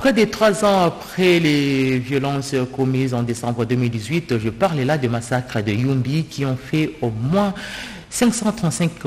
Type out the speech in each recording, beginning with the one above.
Près de 3 ans après les violences commises en décembre 2018, je parle là de massacres de Yumbi qui ont fait au moins 535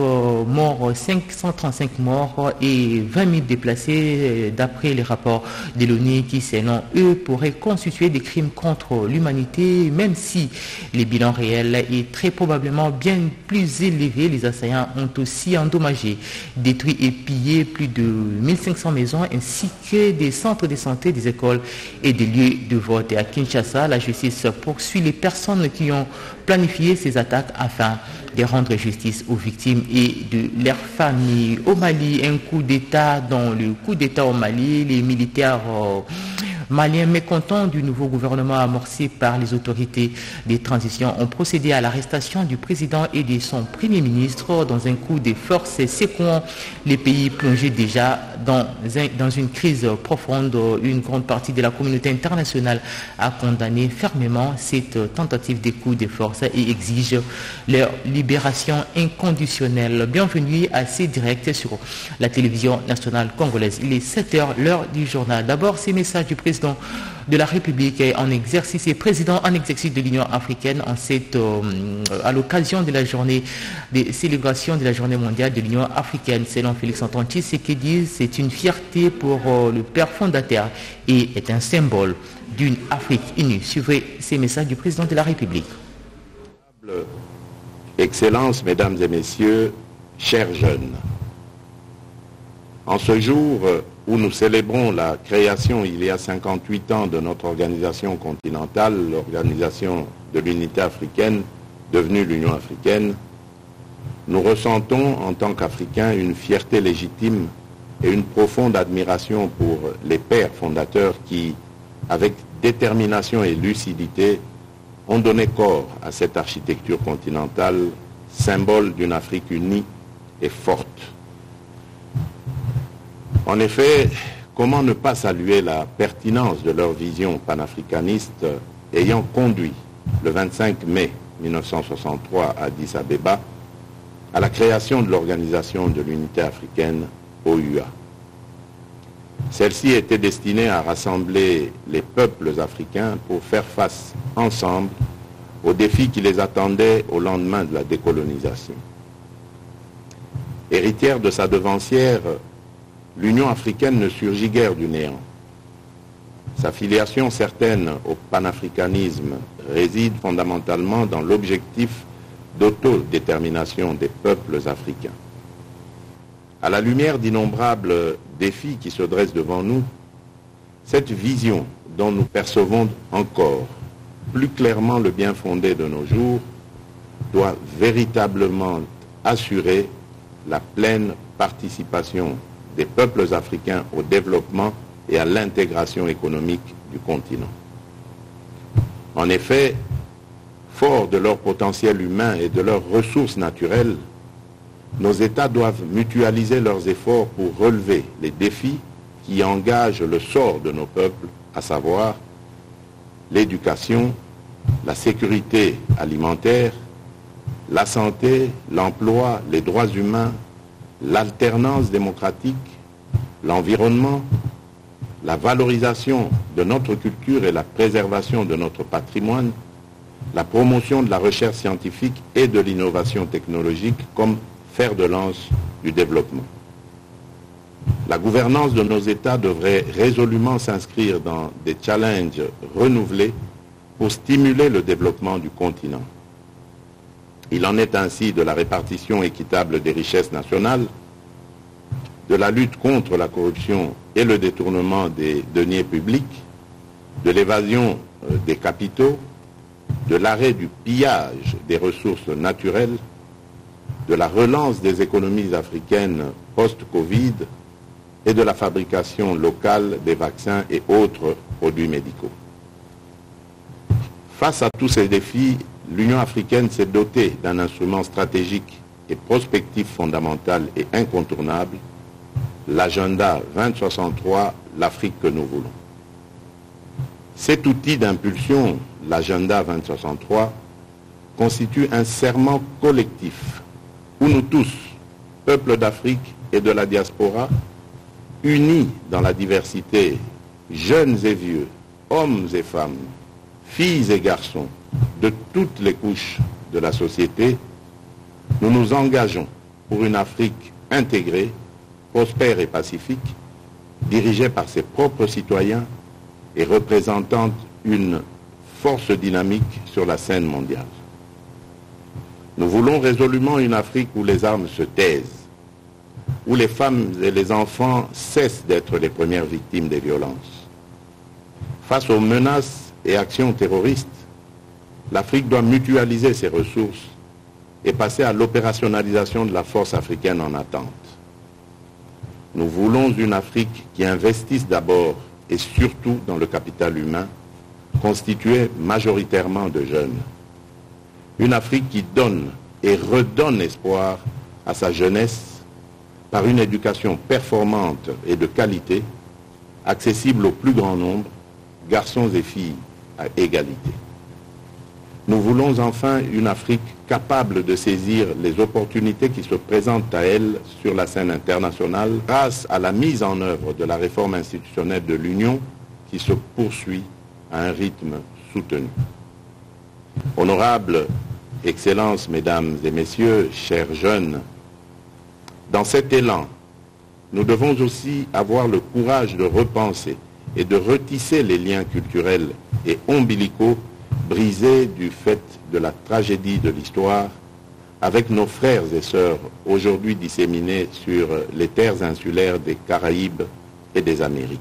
morts et 20 000 déplacés d'après les rapports de l'ONU qui, selon eux, pourraient constituer des crimes contre l'humanité, même si le bilan réel est très probablement bien plus élevé. Les assaillants ont aussi endommagé, détruit et pillé plus de 1500 maisons ainsi que des centres de santé, des écoles et des lieux de vote. Et à Kinshasa, la justice poursuit les personnes qui ont planifié ces attaques afin de rendre justice aux victimes et de leurs familles. Au Mali, un coup d'État. Dans le coup d'État au Mali, les militaires maliens mécontents du nouveau gouvernement amorcé par les autorités de transition ont procédé à l'arrestation du président et de son premier ministre dans un coup de force secouant les pays plongés déjà dans une crise profonde. Une grande partie de la communauté internationale a condamné fermement cette tentative de coup de force et exige leur libération inconditionnelle. Bienvenue à ces directs sur la télévision nationale congolaise. Il est 7h, l'heure du journal. D'abord, ces messages du président de la République en exercice et président en exercice de l'Union africaine à l'occasion de la journée des célébrations de la journée mondiale de l'Union africaine. Selon Félix-Antoine Tshisekedi, c'est une fierté pour le père fondateur et est un symbole d'une Afrique unie. Suivez ces messages du président de la République. Excellences, mesdames et messieurs, chers jeunes, en ce jour où nous célébrons la création il y a 58 ans de notre organisation continentale, l'Organisation de l'Unité africaine, devenue l'Union africaine, nous ressentons en tant qu'Africains une fierté légitime et une profonde admiration pour les pères fondateurs qui, avec détermination et lucidité, ont donné corps à cette architecture continentale, symbole d'une Afrique unie et forte. En effet, comment ne pas saluer la pertinence de leur vision panafricaniste ayant conduit le 25 mai 1963 à Addis Abeba à la création de l'Organisation de l'Unité africaine, OUA. Celle-ci était destinée à rassembler les peuples africains pour faire face ensemble aux défis qui les attendaient au lendemain de la décolonisation. Héritière de sa devancière, l'Union africaine ne surgit guère du néant. Sa filiation certaine au panafricanisme réside fondamentalement dans l'objectif d'autodétermination des peuples africains. À la lumière d'innombrables défis qui se dressent devant nous, cette vision dont nous percevons encore plus clairement le bien fondé de nos jours doit véritablement assurer la pleine participation des peuples africains au développement et à l'intégration économique du continent. En effet, forts de leur potentiel humain et de leurs ressources naturelles, nos États doivent mutualiser leurs efforts pour relever les défis qui engagent le sort de nos peuples, à savoir l'éducation, la sécurité alimentaire, la santé, l'emploi, les droits humains, l'alternance démocratique, l'environnement, la valorisation de notre culture et la préservation de notre patrimoine, la promotion de la recherche scientifique et de l'innovation technologique comme fer de lance du développement. La gouvernance de nos États devrait résolument s'inscrire dans des challenges renouvelés pour stimuler le développement du continent. Il en est ainsi de la répartition équitable des richesses nationales, de la lutte contre la corruption et le détournement des deniers publics, de l'évasion des capitaux, de l'arrêt du pillage des ressources naturelles, de la relance des économies africaines post-Covid et de la fabrication locale des vaccins et autres produits médicaux. Face à tous ces défis, l'Union africaine s'est dotée d'un instrument stratégique et prospectif fondamental et incontournable, l'agenda 2063, l'Afrique que nous voulons. Cet outil d'impulsion, l'agenda 2063, constitue un serment collectif où nous tous, peuples d'Afrique et de la diaspora, unis dans la diversité jeunes et vieux, hommes et femmes, filles et garçons, de toutes les couches de la société, nous nous engageons pour une Afrique intégrée, prospère et pacifique, dirigée par ses propres citoyens et représentant une force dynamique sur la scène mondiale. Nous voulons résolument une Afrique où les armes se taisent, où les femmes et les enfants cessent d'être les premières victimes des violences. Face aux menaces et actions terroristes, l'Afrique doit mutualiser ses ressources et passer à l'opérationnalisation de la force africaine en attente. Nous voulons une Afrique qui investisse d'abord et surtout dans le capital humain, constitué majoritairement de jeunes. Une Afrique qui donne et redonne espoir à sa jeunesse par une éducation performante et de qualité, accessible au plus grand nombre, garçons et filles à égalité. Nous voulons enfin une Afrique capable de saisir les opportunités qui se présentent à elle sur la scène internationale grâce à la mise en œuvre de la réforme institutionnelle de l'Union qui se poursuit à un rythme soutenu. Honorables Excellences, Mesdames et Messieurs, chers jeunes, dans cet élan, nous devons aussi avoir le courage de repenser et de retisser les liens culturels et ombilicaux brisés du fait de la tragédie de l'histoire avec nos frères et sœurs aujourd'hui disséminés sur les terres insulaires des Caraïbes et des Amériques.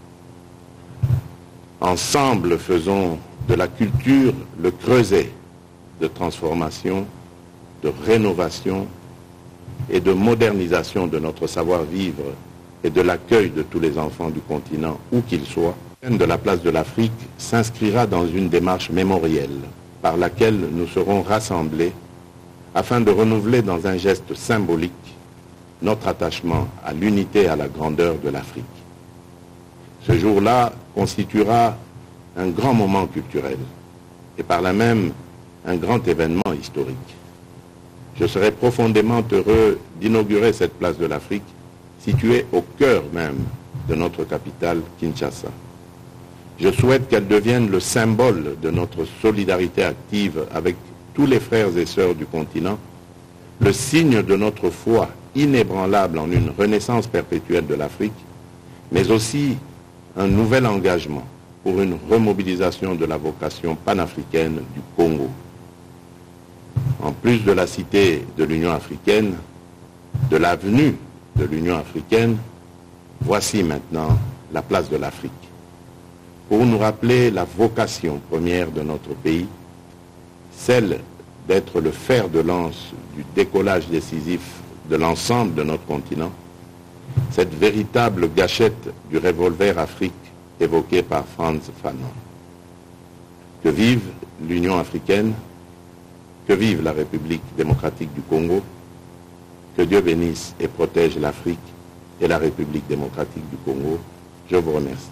Ensemble, faisons de la culture le creuset de transformation, de rénovation et de modernisation de notre savoir-vivre et de l'accueil de tous les enfants du continent, où qu'ils soient. De la place de l'Afrique s'inscrira dans une démarche mémorielle par laquelle nous serons rassemblés afin de renouveler dans un geste symbolique notre attachement à l'unité et à la grandeur de l'Afrique. Ce jour-là constituera un grand moment culturel et par là même un grand événement historique. Je serai profondément heureux d'inaugurer cette place de l'Afrique située au cœur même de notre capitale, Kinshasa. Je souhaite qu'elle devienne le symbole de notre solidarité active avec tous les frères et sœurs du continent, le signe de notre foi inébranlable en une renaissance perpétuelle de l'Afrique, mais aussi un nouvel engagement pour une remobilisation de la vocation panafricaine du Congo. En plus de la cité de l'Union africaine, de l'avenue de l'Union africaine, voici maintenant la place de l'Afrique. Pour nous rappeler la vocation première de notre pays, celle d'être le fer de lance du décollage décisif de l'ensemble de notre continent, cette véritable gâchette du revolver Afrique évoquée par Frantz Fanon. Que vive l'Union africaine, que vive la République démocratique du Congo, que Dieu bénisse et protège l'Afrique et la République démocratique du Congo. Je vous remercie.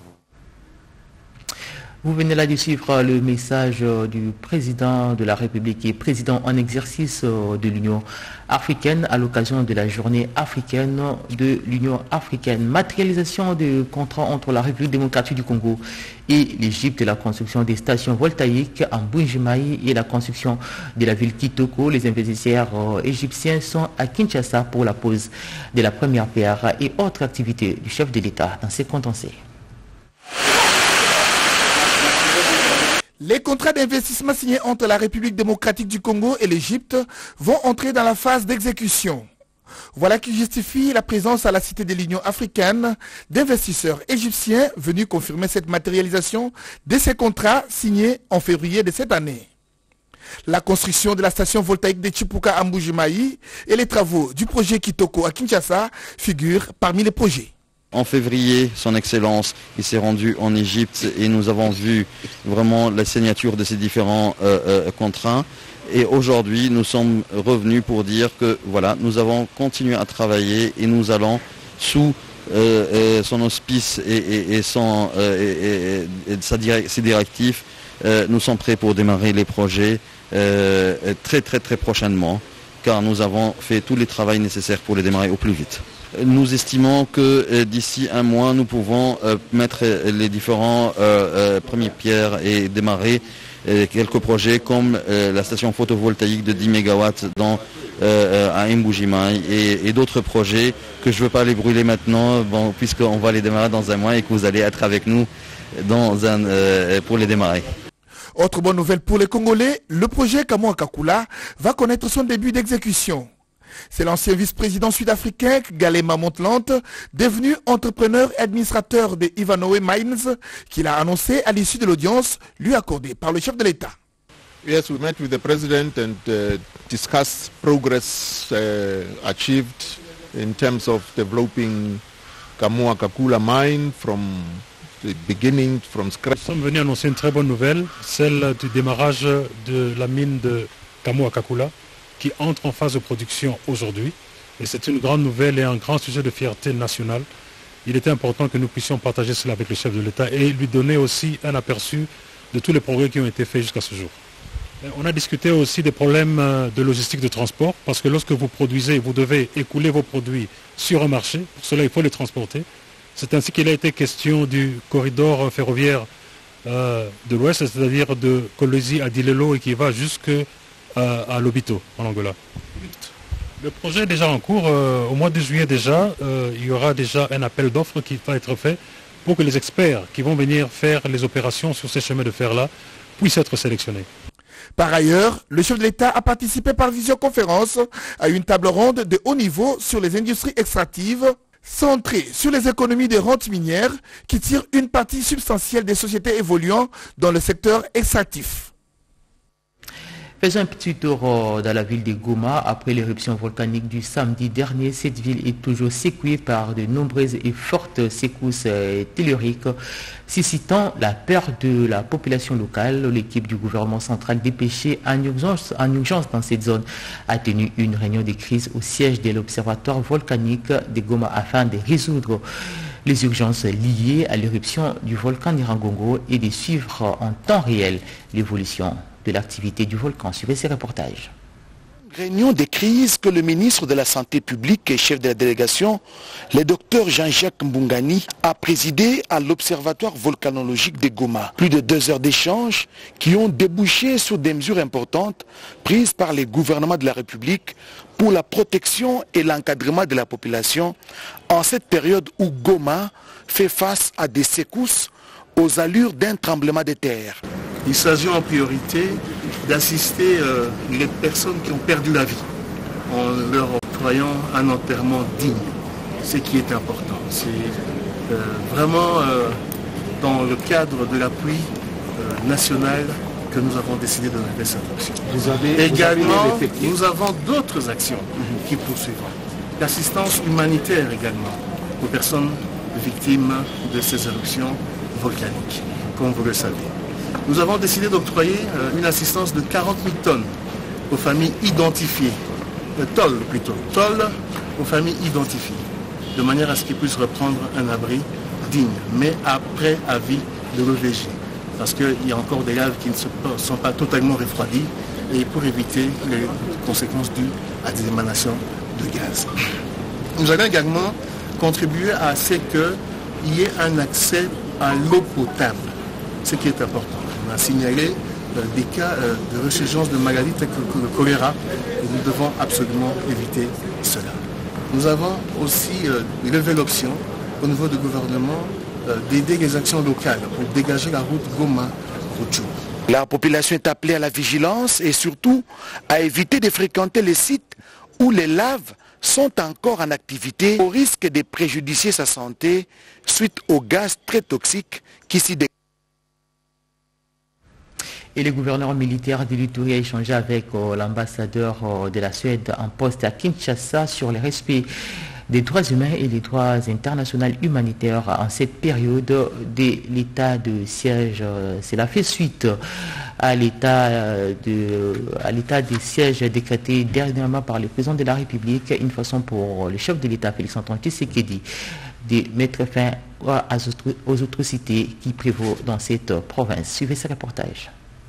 Vous venez là de suivre le message du président de la République et président en exercice de l'Union africaine à l'occasion de la journée africaine de l'Union africaine. Matérialisation de contrat entre la République démocratique du Congo et l'Égypte, la construction des stations voltaïques en Bunjimaï et la construction de la ville Kitoko. Les investisseurs égyptiens sont à Kinshasa pour la pose de la première pierre et autres activités du chef de l'État dans ses condensés. Les contrats d'investissement signés entre la République démocratique du Congo et l'Égypte vont entrer dans la phase d'exécution. Voilà qui justifie la présence à la Cité de l'Union africaine d'investisseurs égyptiens venus confirmer cette matérialisation de ces contrats signés en février de cette année. La construction de la station voltaïque de Chipuka à Mbujimaï et les travaux du projet Kitoko à Kinshasa figurent parmi les projets. En février, son Excellence, il s'est rendu en Égypte et nous avons vu vraiment la signature de ces différents contrats. Et aujourd'hui, nous sommes revenus pour dire que voilà, nous avons continué à travailler et nous allons sous son auspice et ses directives, nous sommes prêts pour démarrer les projets très prochainement, car nous avons fait tous les travaux nécessaires pour les démarrer au plus vite. Nous estimons que d'ici un mois, nous pouvons mettre les différents premières pierres et démarrer quelques projets comme la station photovoltaïque de 10 MW à Mbujimayi et d'autres projets que je ne veux pas les brûler maintenant, puisqu'on va les démarrer dans un mois et que vous allez être avec nous pour les démarrer. Autre bonne nouvelle pour les Congolais, le projet Kamoa Kakula va connaître son début d'exécution. C'est l'ancien vice-président sud-africain Galema Montland, devenu entrepreneur et administrateur de Ivanhoe Mines, qui l'a annoncé à l'issue de l'audience lui accordée par le chef de l'État. Yes, we met with the president and discussed progress achieved in terms of developing Kamoa Kakula mine from the beginning, from scratch. Nous sommes venus annoncer une très bonne nouvelle, celle du démarrage de la mine de Kamoa Kakula, qui entre en phase de production aujourd'hui. Et c'est une grande nouvelle et un grand sujet de fierté nationale. Il était important que nous puissions partager cela avec le chef de l'État et lui donner aussi un aperçu de tous les progrès qui ont été faits jusqu'à ce jour. On a discuté aussi des problèmes de logistique de transport, parce que lorsque vous produisez, vous devez écouler vos produits sur un marché. Pour cela, il faut les transporter. C'est ainsi qu'il a été question du corridor ferroviaire de l'Ouest, c'est-à-dire de Kolwezi à Dilelo et qui va jusqu'à Lobito, en Angola. Le projet est déjà en cours. Au mois de juillet déjà, il y aura déjà un appel d'offres qui va être fait pour que les experts qui vont venir faire les opérations sur ces chemins de fer-là puissent être sélectionnés. Par ailleurs, le chef de l'État a participé par visioconférence à une table ronde de haut niveau sur les industries extractives, centrée sur les économies des rentes minières qui tirent une partie substantielle des sociétés évoluant dans le secteur extractif. Faisons un petit tour dans la ville de Goma. Après l'éruption volcanique du samedi dernier, cette ville est toujours secouée par de nombreuses et fortes secousses telluriques, suscitant la peur de la population locale. L'équipe du gouvernement central dépêchée en urgence dans cette zone a tenu une réunion de crise au siège de l'observatoire volcanique de Goma afin de résoudre les urgences liées à l'éruption du volcan Nyiragongo et de suivre en temps réel l'évolution de l'activité du volcan. Suivez ces reportages. Réunion de crise que le ministre de la Santé publique et chef de la délégation, le docteur Jean-Jacques Mbungani, a présidé à l'Observatoire volcanologique de Goma. Plus de 2 heures d'échange qui ont débouché sur des mesures importantes prises par les gouvernements de la République pour la protection et l'encadrement de la population en cette période où Goma fait face à des secousses aux allures d'un tremblement de terre. Il s'agit en priorité d'assister les personnes qui ont perdu la vie en leur octroyant un enterrement digne, ce qui est important. C'est vraiment dans le cadre de l'appui national que nous avons décidé de donner cette action. Également, nous avons d'autres actions qui poursuivront. L'assistance humanitaire également aux personnes victimes de ces éruptions volcaniques, comme vous le savez. Nous avons décidé d'octroyer une assistance de 40 000 tonnes aux familles identifiées, tolls aux familles identifiées, de manière à ce qu'ils puissent reprendre un abri digne, mais après avis de l'OVG, parce qu'il y a encore des laves qui ne sont pas totalement refroidies, et pour éviter les conséquences dues à des émanations de gaz. Nous allons également contribuer à ce qu'il y ait un accès à l'eau potable, ce qui est important. On a signalé des cas de résurgence de maladies telles que le choléra et nous devons absolument éviter cela. Nous avons aussi levé l'option au niveau du gouvernement d'aider les actions locales pour dégager la route Goma-Rutshuru. La population est appelée à la vigilance et surtout à éviter de fréquenter les sites où les laves sont encore en activité au risque de préjudicier sa santé suite aux gaz très toxiques qui s'y dégagent. Et le gouverneur militaire de l'Ituri a échangé avec l'ambassadeur de la Suède en poste à Kinshasa sur le respect des droits humains et des droits internationaux humanitaires en cette période de l'état de siège. Cela fait suite à l'état de siège décrété dernièrement par le président de la République, une façon pour le chef de l'État, Félix-Antoine Tshisekedi, de mettre fin aux atrocités qui prévaut dans cette province. Suivez ce reportage. Entouré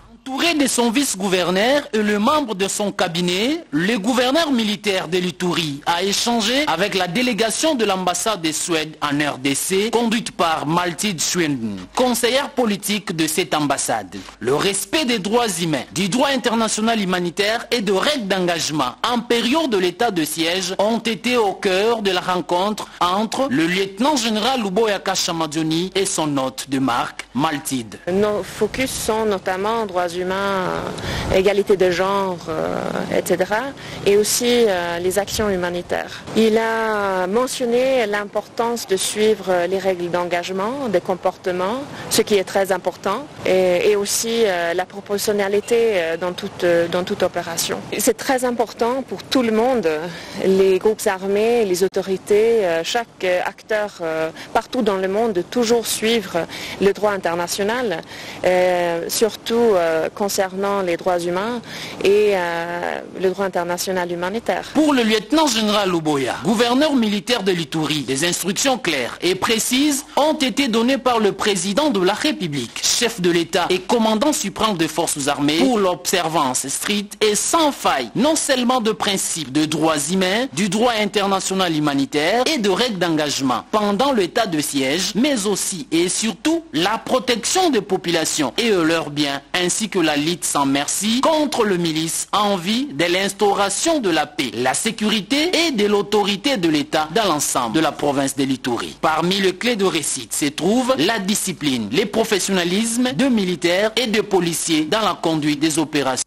Auprès de son vice-gouverneur et le membre de son cabinet, le gouverneur militaire de l'Ituri a échangé avec la délégation de l'ambassade de Suède en RDC, conduite par Mathilde Schwenden, conseillère politique de cette ambassade. Le respect des droits humains, du droit international humanitaire et de règles d'engagement en période de l'état de siège ont été au cœur de la rencontre entre le lieutenant-général Luboyaka Chamadjoni et son hôte de marque, Mathilde. Nos focus sont notamment droits humains, égalité de genre, etc. et aussi les actions humanitaires. Il a mentionné l'importance de suivre les règles d'engagement, des comportements, ce qui est très important, et aussi la proportionnalité dans toute opération. C'est très important pour tout le monde, les groupes armés, les autorités, chaque acteur partout dans le monde, de toujours suivre le droit international, surtout concernant les droits humains et le droit international humanitaire. Pour le lieutenant-général Luboya, gouverneur militaire de l'Ituri, des instructions claires et précises ont été données par le président de la République, chef de l'État et commandant suprême des forces armées pour l'observance stricte et sans faille, non seulement de principes de droits humains, du droit international humanitaire et de règles d'engagement pendant l'état de siège, mais aussi et surtout la protection des populations et de leurs biens, ainsi que la lutte sans merci contre le milice en vue de l'instauration de la paix, la sécurité et de l'autorité de l'État dans l'ensemble de la province de l'Ituri. Parmi les clés de réussite se trouvent la discipline, le professionnalisme de militaires et de policiers dans la conduite des opérations.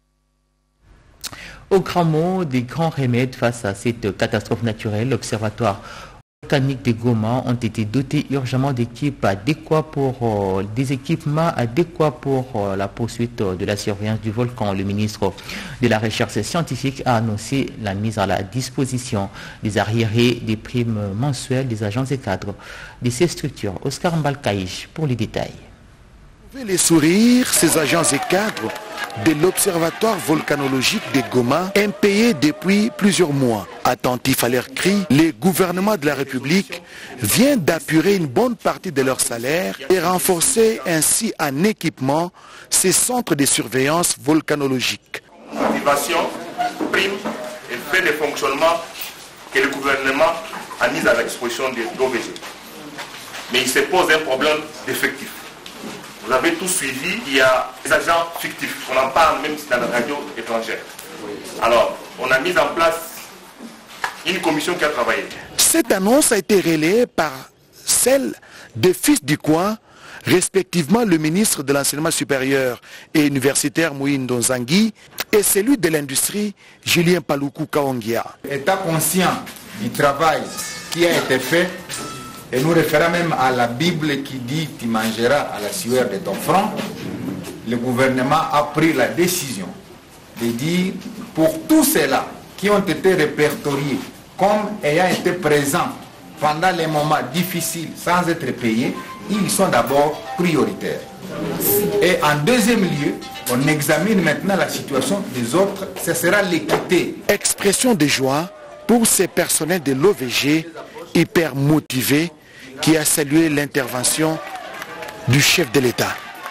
Au grand mot, des grands remèdes face à cette catastrophe naturelle, l'Observatoire volcanique de Goma ont été dotés urgemment d'équipes adéquats pour des équipements adéquats pour la poursuite de la surveillance du volcan. Le ministre de la Recherche scientifique a annoncé la mise à la disposition des arriérés des primes mensuelles des agents et cadres de ces structures. Oscar Mbalkaïch pour les détails. Les sourires, ces agents et cadres de l'Observatoire volcanologique de Goma, impayés depuis plusieurs mois. Attentifs à leurs cris, le gouvernement de la République vient d'apurer une bonne partie de leur salaire et renforcer ainsi en équipement ces centres de surveillance volcanologique. Motivation, prime et fait de fonctionnement que le gouvernement a mis à la disposition de l'OVG. Mais il se pose un problème d'effectif. Vous avez tout suivi, il y a des agents fictifs, on en parle même dans la radio étrangère. Alors, on a mis en place une commission qui a travaillé. Cette annonce a été relayée par celle des fils du coin, respectivement le ministre de l'Enseignement supérieur et universitaire Moïse Nzangi et celui de l'industrie Julien Paluku Kaongia. État conscient du travail qui a été fait, et nous référons même à la Bible qui dit « Tu mangeras à la sueur de ton front », le gouvernement a pris la décision de dire pour tous ceux-là qui ont été répertoriés comme ayant été présents pendant les moments difficiles sans être payés, ils sont d'abord prioritaires. Et en deuxième lieu, on examine maintenant la situation des autres, ce sera l'équité. Expression de joie pour ces personnels de l'OVG hyper motivés qui a salué l'intervention du chef de l'État.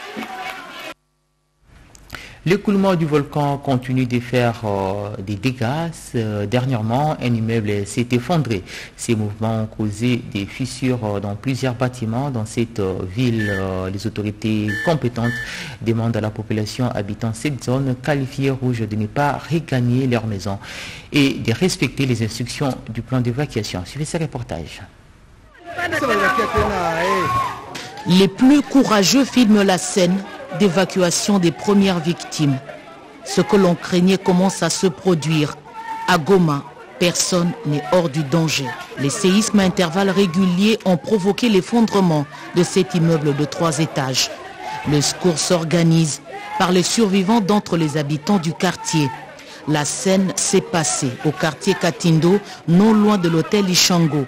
L'écoulement du volcan continue de faire des dégâts. Dernièrement, un immeuble s'est effondré. Ces mouvements ont causé des fissures dans plusieurs bâtiments dans cette ville. Les autorités compétentes demandent à la population habitant cette zone qualifiée rouge de ne pas regagner leur maison et de respecter les instructions du plan d'évacuation. Suivez ce reportage. Les plus courageux filment la scène d'évacuation des premières victimes. Ce que l'on craignait commence à se produire. À Goma, personne n'est hors du danger. Les séismes à intervalles réguliers ont provoqué l'effondrement de cet immeuble de 3 étages. Le secours s'organise par les survivants d'entre les habitants du quartier. La scène s'est passée au quartier Katindo, non loin de l'hôtel Ishango.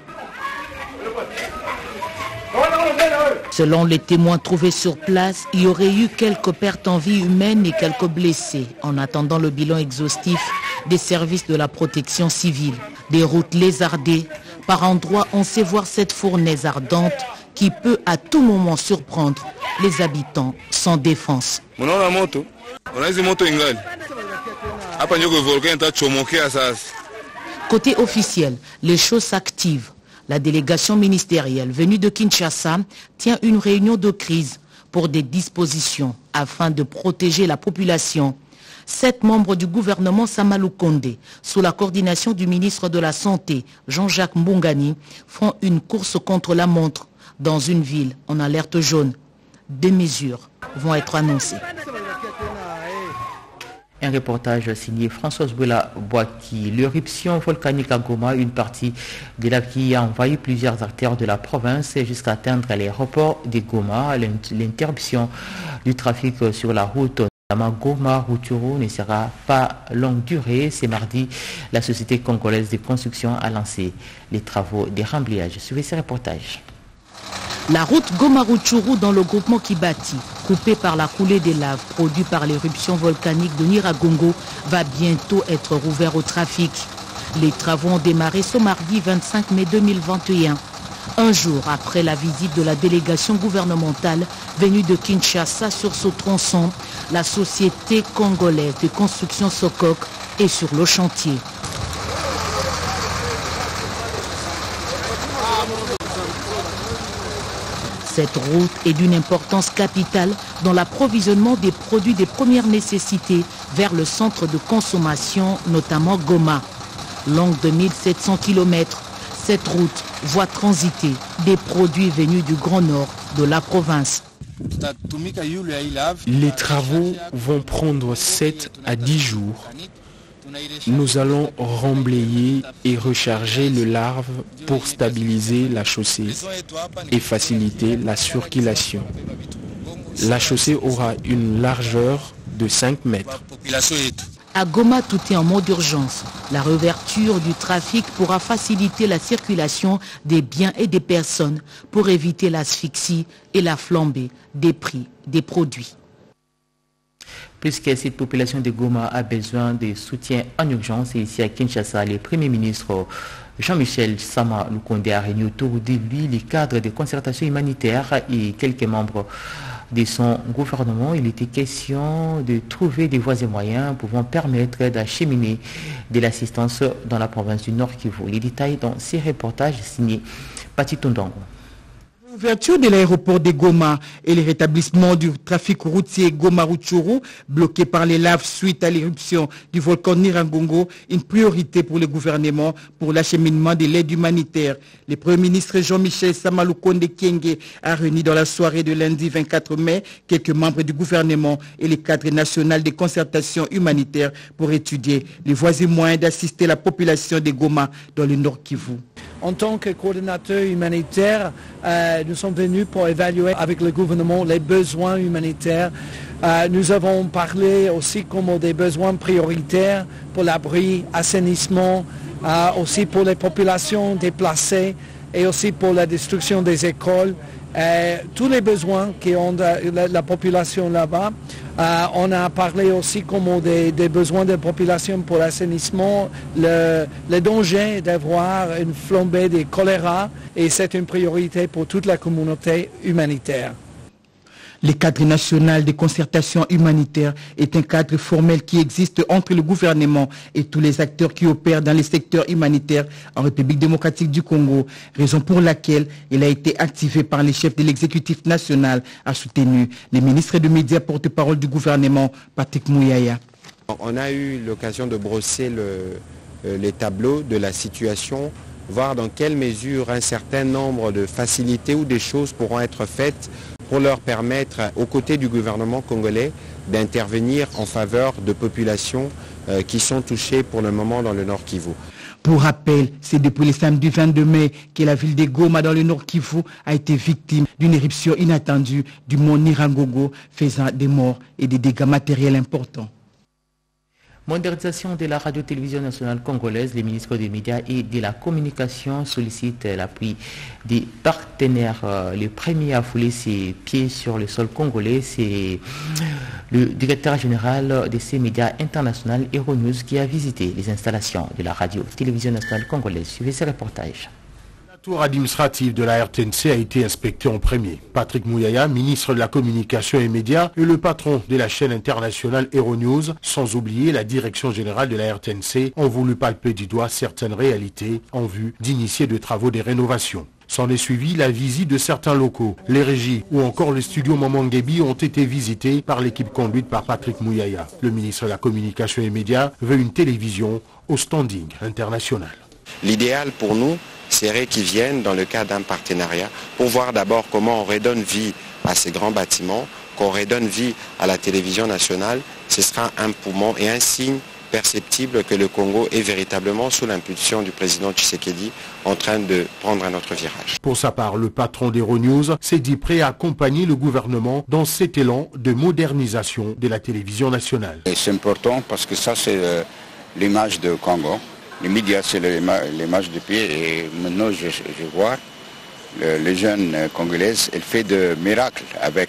Selon les témoins trouvés sur place, il y aurait eu quelques pertes en vie humaine et quelques blessés, en attendant le bilan exhaustif des services de la protection civile. Des routes lézardées, par endroits on sait voir cette fournaise ardente qui peut à tout moment surprendre les habitants sans défense. Côté officiel, les choses s'activent. La délégation ministérielle venue de Kinshasa tient une réunion de crise pour des dispositions afin de protéger la population. 7 membres du gouvernement Sama Lukonde, sous la coordination du ministre de la Santé, Jean-Jacques Mbungani, font une course contre la montre dans une ville en alerte jaune. Des mesures vont être annoncées. Un reportage signé Françoise Boula-Boaki. L'éruption volcanique à Goma, une partie de la qui a envahi plusieurs artères de la province jusqu'à atteindre l'aéroport de Goma. L'interruption du trafic sur la route Goma-Rutshuru ne sera pas longue durée. C'est mardi, la société congolaise de construction a lancé les travaux de remblissage. Suivez ce reportage. La route Goma-Rutshuru dans le groupement Kibati, coupée par la coulée des laves produite par l'éruption volcanique de Nyiragongo, va bientôt être rouverte au trafic. Les travaux ont démarré ce mardi 25 mai 2021. Un jour après la visite de la délégation gouvernementale venue de Kinshasa sur ce tronçon, la société congolaise de construction Sokok est sur le chantier. Cette route est d'une importance capitale dans l'approvisionnement des produits de première nécessité vers le centre de consommation, notamment Goma. Longue de 1700 km, cette route voit transiter des produits venus du Grand Nord de la province. Les travaux vont prendre 7 à 10 jours. Nous allons remblayer et recharger le larve pour stabiliser la chaussée et faciliter la circulation. La chaussée aura une largeur de 5 mètres. À Goma, tout est en mode d'urgence. La réouverture du trafic pourra faciliter la circulation des biens et des personnes pour éviter l'asphyxie et la flambée des prix des produits. Puisque cette population de Goma a besoin de soutien en urgence, et ici à Kinshasa, le Premier ministre Jean-Michel Sama Lukonde a réuni autour de lui les cadres de concertation humanitaire et quelques membres de son gouvernement. Il était question de trouver des voies et moyens pouvant permettre d'acheminer de l'assistance dans la province du Nord Kivu. Les détails dans ces reportages signés Pati Tondongo. L'ouverture de l'aéroport de Goma et le rétablissement du trafic routier Goma-Rutshuru, bloqué par les laves suite à l'éruption du volcan Nyiragongo, une priorité pour le gouvernement pour l'acheminement de l'aide humanitaire. Le Premier ministre Jean-Michel Sama Lukonde Kyenge a réuni dans la soirée de lundi 24 mai quelques membres du gouvernement et les cadres nationaux de concertation humanitaire pour étudier les voies et moyens d'assister la population de Goma dans le Nord Kivu. En tant que coordinateur humanitaire, nous sommes venus pour évaluer avec le gouvernement les besoins humanitaires. Nous avons parlé aussi comme des besoins prioritaires pour l'abri, assainissement, aussi pour les populations déplacées et aussi pour la destruction des écoles. Tous les besoins qu'ont la population là-bas. On a parlé aussi comme des besoins de la population pour l'assainissement, le danger d'avoir une flambée de choléra, et c'est une priorité pour toute la communauté humanitaire. Le cadre national de concertation humanitaire est un cadre formel qui existe entre le gouvernement et tous les acteurs qui opèrent dans les secteurs humanitaires en République démocratique du Congo, raison pour laquelle il a été activé par les chefs de l'exécutif national, a soutenu le ministre des Médias porte-parole du gouvernement, Patrick Mouyaya. On a eu l'occasion de brosser les tableaux de la situation, voir dans quelle mesure un certain nombre de facilités ou des choses pourront être faites pour leur permettre, aux côtés du gouvernement congolais, d'intervenir en faveur de populations qui sont touchées pour le moment dans le Nord Kivu. Pour rappel, c'est depuis le samedi 22 mai que la ville de Goma dans le Nord Kivu a été victime d'une éruption inattendue du mont Nyiragongo, faisant des morts et des dégâts matériels importants. Modernisation de la radio-télévision nationale congolaise, les ministres des médias et de la communication sollicitent l'appui des partenaires. Le premier à fouler ses pieds sur le sol congolais, c'est le directeur général de ces médias internationaux, Euronews, qui a visité les installations de la radio-télévision nationale congolaise. Suivez ce reportage. tour administratif de la RTNC a été inspecté en premier. Patrick Mouyaya, ministre de la Communication et Médias, et le patron de la chaîne internationale Euronews, sans oublier la direction générale de la RTNC, ont voulu palper du doigt certaines réalités en vue d'initier de travaux de rénovation. S'en est suivi la visite de certains locaux. Les régies ou encore le studio Mamanguebi ont été visités par l'équipe conduite par Patrick Mouyaya. Le ministre de la Communication et Médias veut une télévision au standing international. L'idéal pour nous serait qu'ils viennent dans le cadre d'un partenariat pour voir d'abord comment on redonne vie à ces grands bâtiments, qu'on redonne vie à la télévision nationale. Ce sera un poumon et un signe perceptible que le Congo est véritablement sous l'impulsion du président Tshisekedi en train de prendre un autre virage. Pour sa part, le patron d'Euronews s'est dit prêt à accompagner le gouvernement dans cet élan de modernisation de la télévision nationale. C'est important parce que ça c'est l'image du Congo. Les médias c'est l'image du pays et maintenant je vois les jeunes congolaises, elles font de miracles avec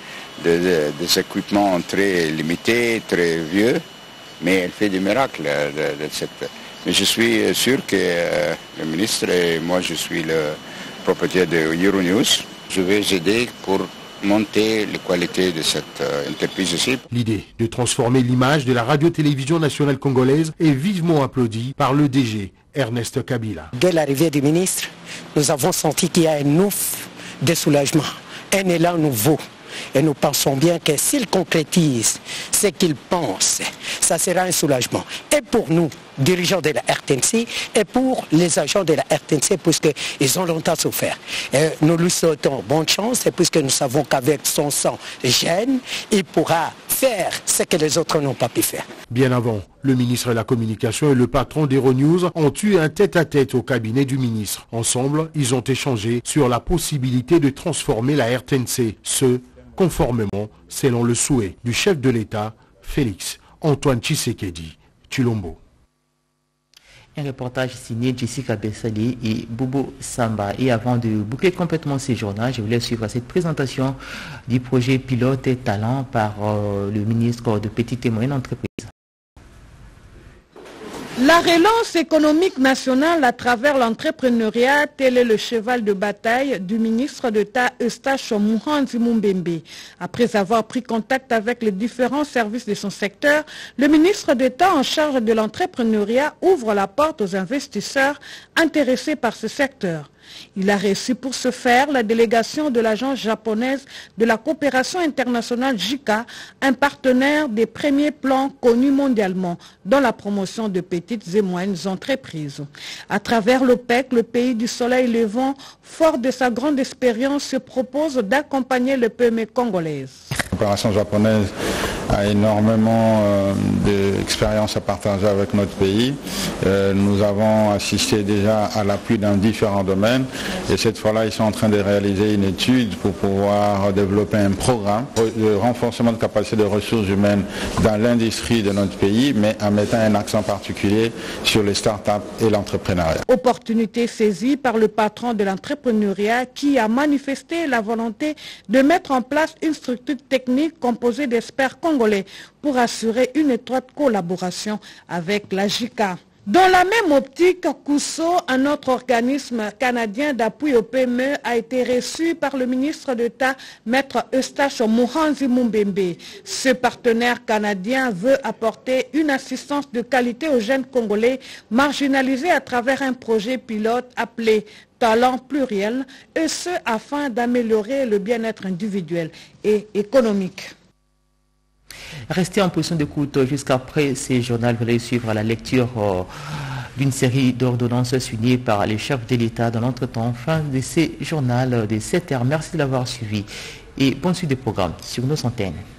des équipements très limités, très vieux. Mais elle fait des miracles. Mais je suis sûr que le ministre et moi, je suis le propriétaire de Euronews. Je vais aider pour monter les qualités de cette entreprise aussi. L'idée de transformer l'image de la radio-télévision nationale congolaise est vivement applaudie par le DG Ernest Kabila. Dès l'arrivée du ministre, nous avons senti qu'il y a un ouf de soulagement, un élan nouveau. Et nous pensons bien que s'il concrétise ce qu'il pense, ça sera un soulagement. Et pour nous, dirigeants de la RTNC, et pour les agents de la RTNC, puisqu'ils ont longtemps souffert. Et nous lui souhaitons bonne chance, et puisque nous savons qu'avec son sang jeune, il pourra faire ce que les autres n'ont pas pu faire. Bien avant, le ministre de la Communication et le patron d'Euronews ont eu un tête-à-tête au cabinet du ministre. Ensemble, ils ont échangé sur la possibilité de transformer la RTNC, conformément, selon le souhait du chef de l'État, Félix Antoine Tshisekedi Tshilombo. Un reportage signé Jessica Bessali et Boubou Samba. Et avant de boucler complètement ces journaux, je voulais suivre cette présentation du projet pilote et talent par le ministre de Petites et Moyennes Entreprises. La relance économique nationale à travers l'entrepreneuriat, tel est le cheval de bataille du ministre d'État Eustache Muhanzi Mumbembe. Après avoir pris contact avec les différents services de son secteur, le ministre d'État en charge de l'entrepreneuriat ouvre la porte aux investisseurs intéressés par ce secteur. Il a reçu pour ce faire la délégation de l'agence japonaise de la coopération internationale JICA, un partenaire des premiers plans connus mondialement dans la promotion de petites et moyennes entreprises. À travers l'OPEC, le pays du soleil levant, fort de sa grande expérience, se propose d'accompagner le PME congolaise. La coopération japonaise a énormément d'expérience à partager avec notre pays. Nous avons assisté déjà à l'appui dans différents domaines et cette fois-là, ils sont en train de réaliser une étude pour pouvoir développer un programme de renforcement de capacité de ressources humaines dans l'industrie de notre pays, mais en mettant un accent particulier sur les start-up et l'entrepreneuriat. Opportunité saisie par le patron de l'entrepreneuriat qui a manifesté la volonté de mettre en place une structure technique composée d'experts congolais pour assurer une étroite collaboration avec la JICA. Dans la même optique, CUSO, un autre organisme canadien d'appui au PME, a été reçu par le ministre d'État, Maître Eustache Muhanzi Mumbembe. Ce partenaire canadien veut apporter une assistance de qualité aux jeunes Congolais marginalisés à travers un projet pilote appelé Talent pluriel, et ce afin d'améliorer le bien-être individuel et économique. Restez en position d'écoute jusqu'après ces journaux. Vous allez suivre la lecture d'une série d'ordonnances signées par les chefs de l'État dans l'entretemps. Fin de ces journaux de 7h. Merci de l'avoir suivi et bonne suite des programmes sur nos antennes.